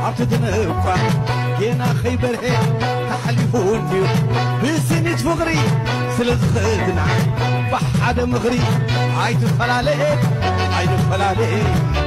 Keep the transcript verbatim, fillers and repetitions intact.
عبتدنفع جينا خيبره تحلفوني بسنة فقري سلز خدنا بحد مغري عايد فلالي عايد فلالي